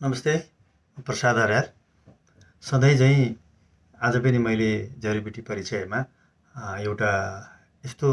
नमस्ते, प्रसाद अर्याल। सधैँ झैँ आज पनि मैले जडीबुटी परिचयमा एउटा यस्तो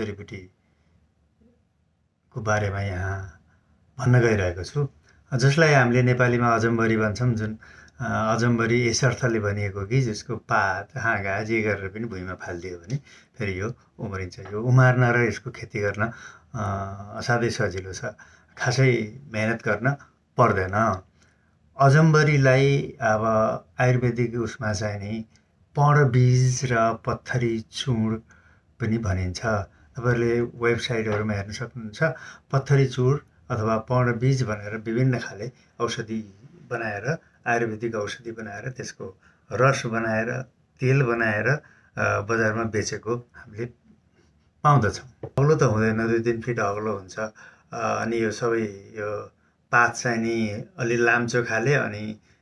जडीबुटीको बारेमा यहाँ भन्न गइरहेको छु, जसलाई हामीले नेपालीमा अजम्बरी भन्छौँ। जुन अजम्बरी यस अर्थले भनिएको कि जसको पात, हाँगा जे गरेर पनि भुइँमा फालिदियो भने फेरि यो उम्रिन्छ। यो उमार्न र यसको खेती गर्न असाध्यै सजिलो छ, खासै मेहनत गर्न पर्दैन। अजम्बरीलाई अब आयुर्वेदिक उसमा चाहिँ नि पणबीज र पत्थरी चूर्ण पनि भनिन्छ। तपाईँहरूले वेबसाइटहरूमा हेर्न सक्नुहुन्छ। पत्थरी चूर्ण अथवा पणबीज भनेर विभिन्न खाले औषधि बनाएर, आयुर्वेदिक औषधि बनाएर त्यसको रस बनाएर, तेल बनाएर बजारमा बेचेको हामीले पाउँदछौँ। अग्लो त हुँदैन, 2-3 फिट अग्लो हुन्छ। अनि यो सबै यो पात चाहिँ नि अलि लाम्चो खाले, अनि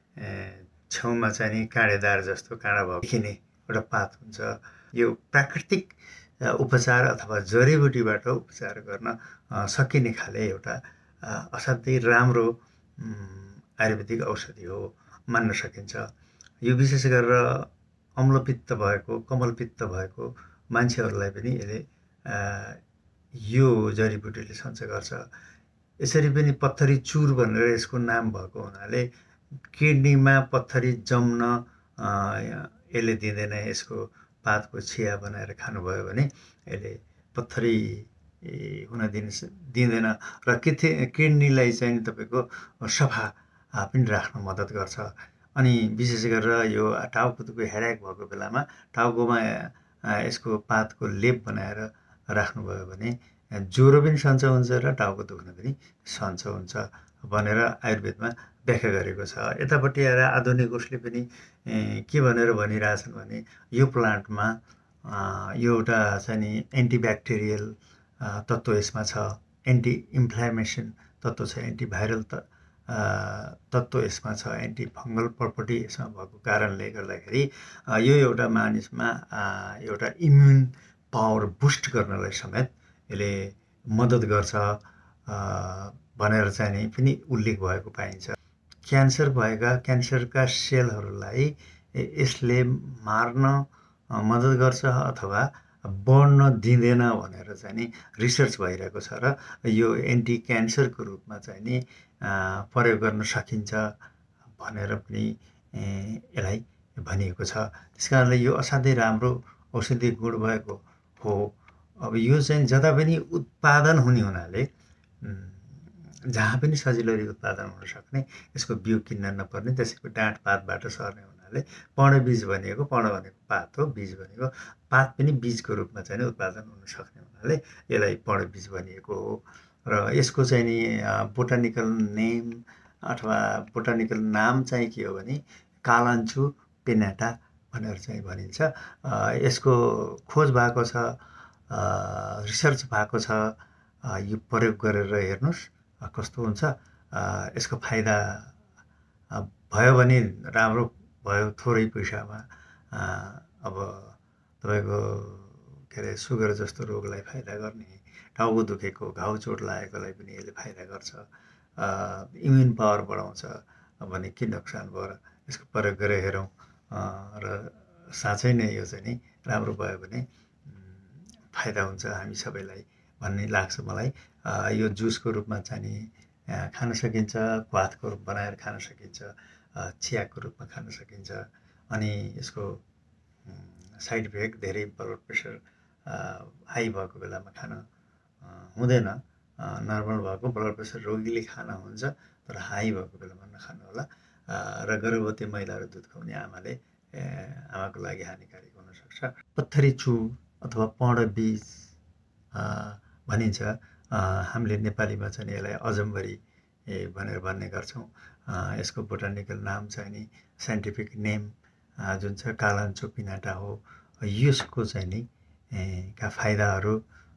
छेउमा चाहिँ नि काँडेदार जस्तो काँडा भएको देखिने एउटा पात हुन्छ। यो प्राकृतिक उपचार अथवा जडीबुटीबाट उपचार गर्न सकिने खाले एउटा असाध्यै राम्रो आयुर्वेदिक औषधि हो मान्न सकिन्छ। यो विशेष गरेर अम्लपित्त भएको, कमलपित्त भएको मान्छेहरूलाई पनि यसले यो जडीबुटीले सञ्चय गर्छ। यसरी पनि पत्थरी चूर भनेर यसको नाम भएको हुनाले किडनीमा पत्थरी जम्न यसले दिँदैन। यसको पातको छिया बनाएर खानुभयो भने यसले पत्थरी हुन दिँदैन र किडनीलाई चाहिँ तपाईँको सफा पनि राख्न मद्दत गर्छ। अनि विशेष गरेर यो टाउकोको हेडेक भएको बेलामा टाउकोमा यसको पातको लेप बनाएर राख्नुभयो भने ज्वरो पनि सन्चो हुन्छ र टाउको दुख्न पनि सन्चो हुन्छ भनेर आयुर्वेदमा व्याख्या गरेको छ। यतापट्टि आएर आधुनिक उसले पनि के भनेर भनिरहेछन् भने यो प्लान्टमा यो एउटा चाहिँ नि एन्टिब्याक्टेरियल तत्त्व यसमा छ, एन्टी इन्फ्लामेसन तत्त्व छ, एन्टिभाइरल तत्त्व यसमा छ, एन्टी फङ्गल प्रपर्टी यसमा भएको कारणले गर्दाखेरि यो एउटा मानिसमा एउटा इम्युन पावर बुस्ट गर्नलाई समेत यसले मद्दत गर्छ भनेर चाहिँ नि पनि उल्लेख भएको पाइन्छ। क्यान्सरका सेलहरूलाई यसले मार्न मद्दत गर्छ अथवा बढ्न दिँदैन भनेर चाहिँ नि रिसर्च भइरहेको छ र यो एन्टी क्यान्सरको रूपमा चाहिँ नि प्रयोग गर्न सकिन्छ भनेर पनि यसलाई भनिएको छ। त्यस कारणले यो असाध्यै राम्रो औषधि गुण भएको हो। अब यो चाहिँ जता पनि उत्पादन हुने हुनाले जहाँ पनि सजिलै उत्पादन हुन सक्ने, यसको बिउ किन्न नपर्ने, त्यसैको डाँठ पातबाट सर्ने हुनाले पणबीज भनिएको, पर्ण भनेको पात हो, बीज भनेको पात पनि बीजको रूपमा चाहिँ उत्पादन हुन सक्ने हुनाले यसलाई पणबीज भनिएको हो। र यसको चाहिँ नि बोटानिकल नेम अथवा बोटानिकल नाम चाहिँ के हो भने कालान्चु पिनाटा भनेर चाहिँ भनिन्छ। यसको खोज भएको छ, रिसर्च भएको छ। यो प्रयोग गरेर हेर्नुहोस् कस्तो हुन्छ। यसको फाइदा भयो भने राम्रो भयो, थोरै पैसामा। अब तपाईँको के अरे सुगर जस्तो रोगलाई फाइदा गर्ने, टाउको दुखेको, घाउ चोट लागेकोलाई पनि यसले फाइदा गर्छ, इम्युन पावर बढाउँछ भने के नोक्सान भयो र यसको प्रयोग गरेर हेरौँ। र साँच्चै नै यो चाहिँ नि राम्रो भयो भने फाइदा हुन्छ हामी सबैलाई भन्ने लाग्छ मलाई। यो जुसको रूपमा चाहिँ नि खान सकिन्छ, क्वाथको रूप बनाएर खान सकिन्छ, चियाको रूपमा खान सकिन्छ। अनि यसको साइड इफेक्ट धेरै ब्लड प्रेसर हाई भएको बेलामा खान हुँदैन। नर्मल भएको ब्लड प्रेसर रोगीले खान हुन्छ, तर हाई भएको बेलामा नखानु होला। र गर्भवती महिलाहरू दुध खुवाउने आमाको लागि हानिकारक हुनसक्छ। पत्थरी चूर्ण अथवा पणबीज भनिन्छ। हामीले नेपालीमा चाहिँ यसलाई अजम्बरी भनेर भन्ने गर्छौँ। यसको बोटानिकल नाम चाहिँ नि साइन्टिफिक नेम जुन छ कालान्चु पिनाटा हो। यसको चाहिँ नि का फाइदाहरू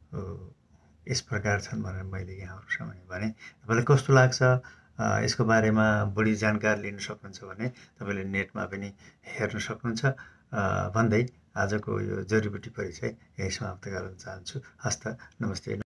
यस प्रकार छन् भनेर मैले यहाँहरूसँग भने। तपाईँलाई कस्तो लाग्छ, यसको बारेमा बढी जानकारी लिन सक्नुहुन्छ भने तपाईँले नेटमा पनि हेर्न सक्नुहुन्छ भन्दै आजको यो जडीबुटी परिचय यही समाप्त गर्न चाहन्छु। हस्त, नमस्ते।